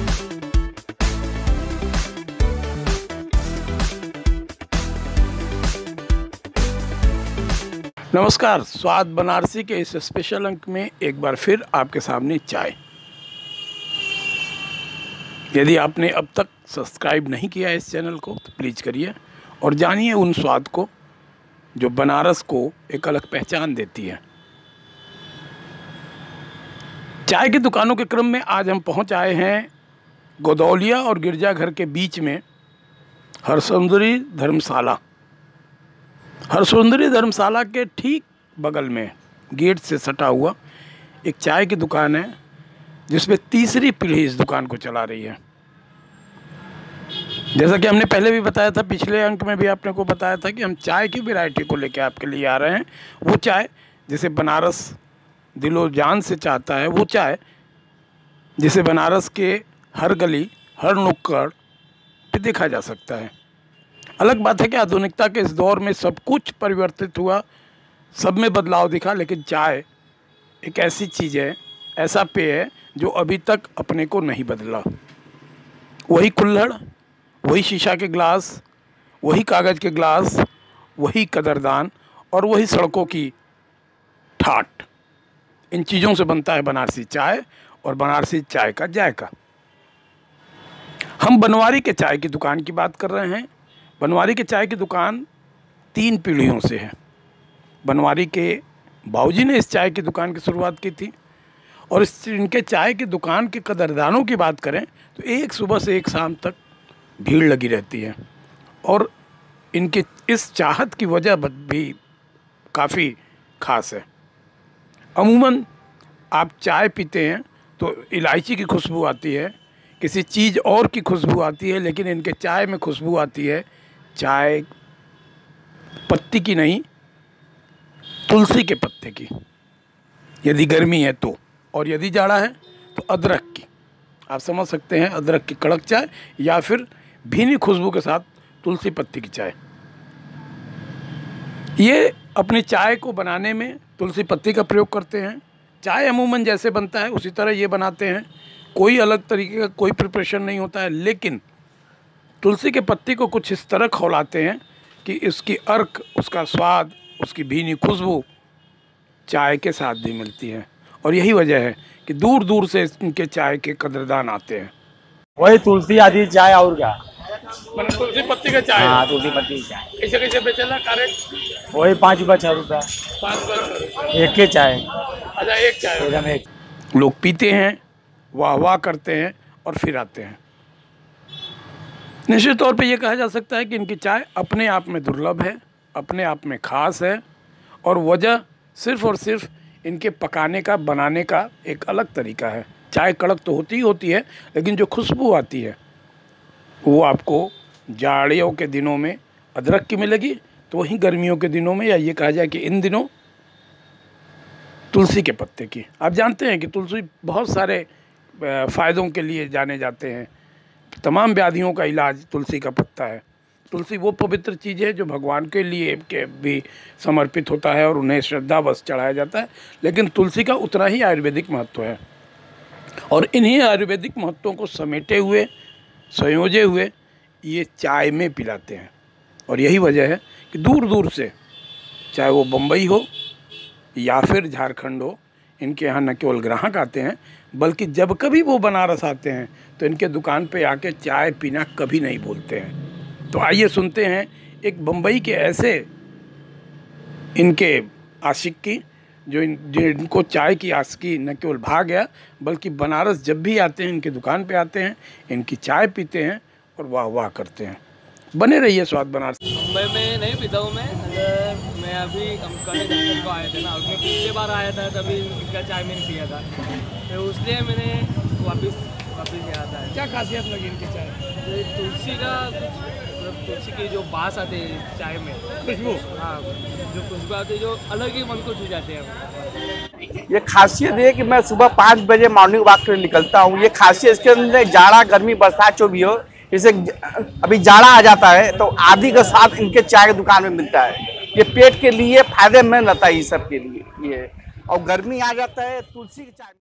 नमस्कार, स्वाद बनारसी के इस स्पेशल अंक में एक बार फिर आपके सामने चाय। यदि आपने अब तक सब्सक्राइब नहीं किया इस चैनल को तो प्लीज़ करिए और जानिए उन स्वाद को जो बनारस को एक अलग पहचान देती है। चाय की दुकानों के क्रम में आज हम पहुंच आए हैं गोदौलिया और गिरजाघर के बीच में हरसुंदरी धर्मशाला। हरसुंदरी धर्मशाला के ठीक बगल में गेट से सटा हुआ एक चाय की दुकान है, जिसमें तीसरी पीढ़ी इस दुकान को चला रही है। जैसा कि हमने पहले भी बताया था, पिछले अंक में भी आपने को बताया था कि हम चाय की वैरायटी को लेकर आपके लिए आ रहे हैं। वो चाय जिसे बनारस दिलो जान से चाहता है, वो चाय जिसे बनारस के हर गली हर नुक्कड़ पे देखा जा सकता है। अलग बात है कि आधुनिकता के इस दौर में सब कुछ परिवर्तित हुआ, सब में बदलाव दिखा, लेकिन चाय एक ऐसी चीज़ है, ऐसा पेय है जो अभी तक अपने को नहीं बदला। वही कुल्हड़, वही शीशा के गिलास, वही कागज़ के गिलास, वही कदरदान और वही सड़कों की ठाट, इन चीज़ों से बनता है बनारसी चाय और बनारसी चाय का जायका। हम बनवारी के चाय की दुकान की बात कर रहे हैं। बनवारी के चाय की दुकान 3 पीढ़ियों से है। बनवारी के बाबूजी ने इस चाय की दुकान की शुरुआत की थी और इनके चाय की दुकान के कदरदानों की बात करें तो एक सुबह से एक शाम तक भीड़ लगी रहती है और इनके इस चाहत की वजह भी काफ़ी ख़ास है। अमूमन आप चाय पीते हैं तो इलायची की खुशबू आती है, किसी चीज़ और की खुशबू आती है, लेकिन इनके चाय में खुशबू आती है चाय पत्ती की नहीं, तुलसी के पत्ते की। यदि गर्मी है तो, और यदि जाड़ा है तो अदरक की। आप समझ सकते हैं, अदरक की कड़क चाय या फिर भीनी खुशबू के साथ तुलसी पत्ती की चाय। ये अपनी चाय को बनाने में तुलसी पत्ती का प्रयोग करते हैं। चाय अमूमन जैसे बनता है उसी तरह ये बनाते हैं, कोई अलग तरीके का कोई प्रिपरेशन नहीं होता है, लेकिन तुलसी के पत्ती को कुछ इस तरह खौलाते हैं कि इसकी अर्क, उसका स्वाद, उसकी भीनी खुशबू चाय के साथ भी मिलती है। और यही वजह है कि दूर दूर से इनके चाय के कदरदान आते हैं। वही तुलसी आदि चाय और क्या, मतलब तुलसी पत्ती का चाय। हाँ, तुलसी पत्ती की चाय। कैसे कैसे बेचेला कारेट? वही 5 रुपये 6 रुपये 5 रुपये एक के चाय। अच्छा, एक चाय एकदम एक। लोग पीते हैं, वाह वाह करते हैं और फिर आते हैं। निश्चित तौर पे ये कहा जा सकता है कि इनकी चाय अपने आप में दुर्लभ है, अपने आप में ख़ास है, और वजह सिर्फ़ और सिर्फ इनके पकाने का, बनाने का एक अलग तरीका है। चाय कड़क तो होती ही होती है, लेकिन जो खुशबू आती है वो आपको जाड़ियों के दिनों में अदरक की मिलेगी, तो वहीं गर्मियों के दिनों में, या ये कहा जाए कि इन दिनों, तुलसी के पत्ते की। आप जानते हैं कि तुलसी बहुत सारे फ़ायदों के लिए जाने जाते हैं। तमाम व्याधियों का इलाज तुलसी का पत्ता है। तुलसी वो पवित्र चीज़ है जो भगवान के लिए के भी समर्पित होता है और उन्हें श्रद्धावश चढ़ाया जाता है, लेकिन तुलसी का उतना ही आयुर्वेदिक महत्व है। और इन्हीं आयुर्वेदिक महत्वों को समेटे हुए, संयोजे हुए ये चाय में पिलाते हैं। और यही वजह है कि दूर दूर से, चाहे वो बम्बई हो या फिर झारखंड हो, इनके यहाँ न केवल ग्राहक आते हैं, बल्कि जब कभी वो बनारस आते हैं तो इनके दुकान पे आके चाय पीना कभी नहीं भूलते हैं। तो आइए सुनते हैं एक बम्बई के ऐसे इनके आशिक की, जो इनको चाय की आशिकी न केवल भा गया, बल्कि बनारस जब भी आते हैं इनकी दुकान पे आते हैं, इनकी चाय पीते हैं और वाह वाह करते हैं। बने रहिए स्वाद बनारस। मुंबई में नहीं पीता हूँ मैं अभी कल को आया था ना, और मैं पिछले बार आया था तभी इनका चाय मैंने पिया था, तो इसलिए मैंने वापस यहाँ था। क्या खासियत लगी इनकी चाय? तुलसी का, तुलसी की जो बास आते हैं चाय में, खुशबू, हाँ, जो खुशबू आती है, जो अलग ही मन को छू जाते हैं। ये खासियत है कि मैं सुबह 5 बजे मॉर्निंग वॉक के लिए निकलता हूँ। ये खासियत इसके अंदर, जाड़ा गर्मी बरसात जो भी हो, जैसे अभी जाड़ा आ जाता है तो आदि का साथ इनके चाय की दुकान में मिलता है। ये पेट के लिए फायदेमंद रहता है, ये सब के लिए ये। और गर्मी आ जाता है तुलसी की चाय।